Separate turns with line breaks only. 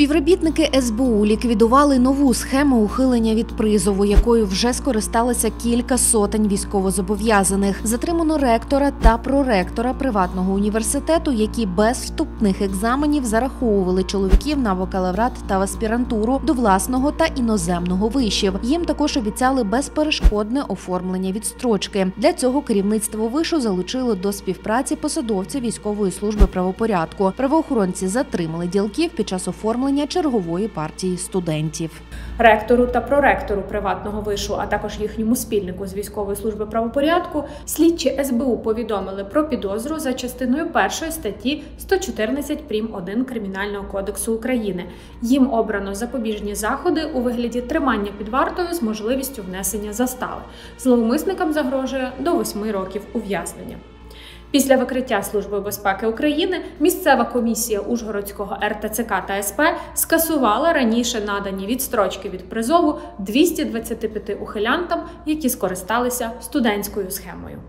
Співробітники СБУ ліквідували нову схему ухилення від призову, якою вже скористалися кілька сотень військовозобов'язаних. Затримано ректора та проректора приватного університету, які без вступних екзаменів зараховували чоловіків на бакалаврат та в аспірантуру до власного та іноземного вишів. Їм також обіцяли безперешкодне оформлення відстрочки. Для цього керівництво вишу залучило до співпраці посадовців військової служби правопорядку. Правоохоронці затримали ділків під час оформлення чергової партії студентів.
Ректору та проректору приватного вишу, а також їхньому спільнику з військової служби правопорядку, слідчі СБУ повідомили про підозру за частиною 1 статті 114 прим. 1 Кримінального кодексу України. Їм обрано запобіжні заходи у вигляді тримання під вартою з можливістю внесення застави. Зловмисникам загрожує до 8 років ув'язнення. Після викриття Службою безпеки України місцева комісія Ужгородського РТЦК та СП скасувала раніше надані відстрочки від призову 225 ухилянтам, які скористалися студентською схемою.